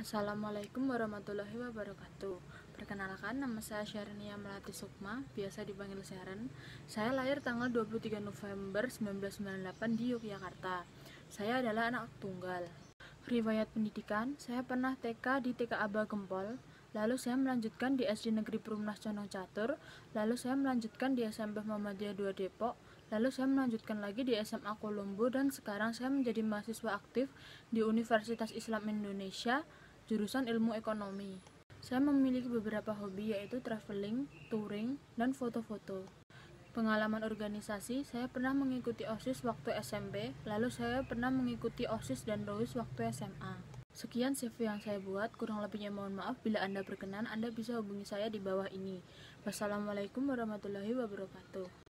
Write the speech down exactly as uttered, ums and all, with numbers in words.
Assalamualaikum warahmatullahi wabarakatuh. Perkenalkan, nama saya Syarnia Melati Sukma, biasa dipanggil Sharon. Saya lahir tanggal dua puluh tiga November seribu sembilan ratus sembilan puluh delapan di Yogyakarta. Saya adalah anak tunggal. Riwayat pendidikan, saya pernah T K di T K Aba Gempol, lalu saya melanjutkan di S D Negeri Perumnas Condong Catur, lalu saya melanjutkan di S M P Muhammadiyah dua Depok, lalu saya melanjutkan lagi di S M A Kolombo, dan sekarang saya menjadi mahasiswa aktif di Universitas Islam Indonesia, jurusan Ilmu Ekonomi. Saya memiliki beberapa hobi, yaitu traveling, touring, dan foto-foto. Pengalaman organisasi, saya pernah mengikuti OSIS waktu S M P, lalu saya pernah mengikuti OSIS dan ROIS waktu S M A. Sekian C V yang saya buat, kurang lebihnya mohon maaf. Bila Anda berkenan, Anda bisa hubungi saya di bawah ini. Wassalamualaikum warahmatullahi wabarakatuh.